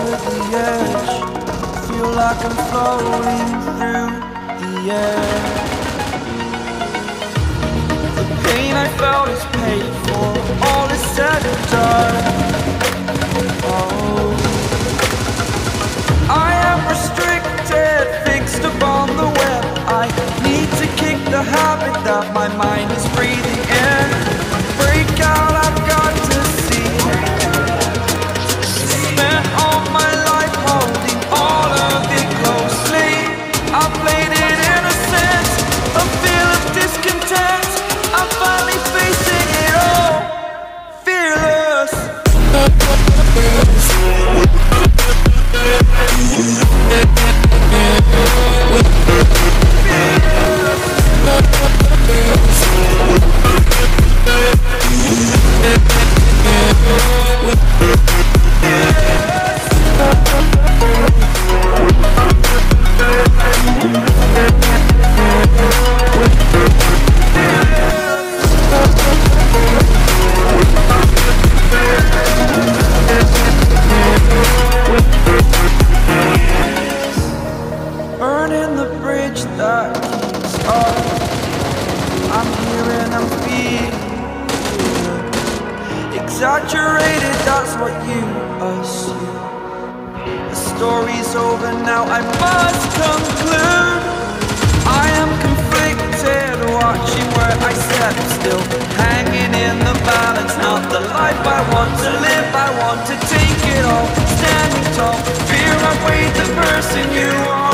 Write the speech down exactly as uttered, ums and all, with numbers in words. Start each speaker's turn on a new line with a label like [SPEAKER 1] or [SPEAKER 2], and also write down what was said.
[SPEAKER 1] over the edge. Feel like I'm floating through the air. The pain I felt is paid for, all is said and done. Oh, I am restricted, fixed upon the web. I need to kick the habit that my mind is breathing in. Break out, I've got to see. Spent all my life holding all of it closely. I played it innocent, a feel of discontent. I'm finally facing it all, fearless. Burning the bridge that keeps us. I'm here and I'm feeling exaggerated, that's what you assume. The story's over now, I must conclude. I am conflicted, watching where I step still, hanging in the balance. Not the life I want to live, I want to take it all. Standing tall, fear I weighed the person you are.